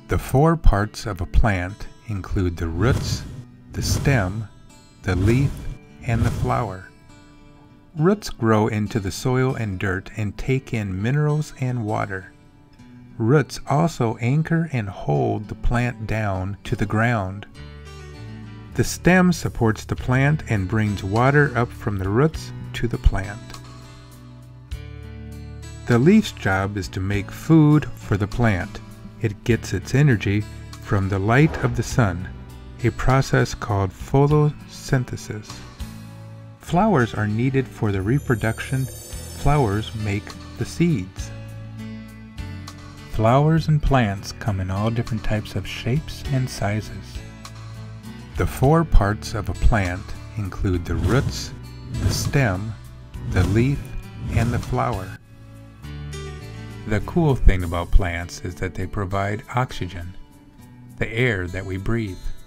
The four parts of a plant include the roots, the stem, the leaf, and the flower. Roots grow into the soil and dirt and take in minerals and water. Roots also anchor and hold the plant down to the ground. The stem supports the plant and brings water up from the roots to the plant. The leaf's job is to make food for the plant. It gets its energy from the light of the sun, a process called photosynthesis. Flowers are needed for the reproduction. Flowers make the seeds. Flowers and plants come in all different types of shapes and sizes. The four parts of a plant include the roots, the stem, the leaf, and the flower. The cool thing about plants is that they provide oxygen, the air that we breathe.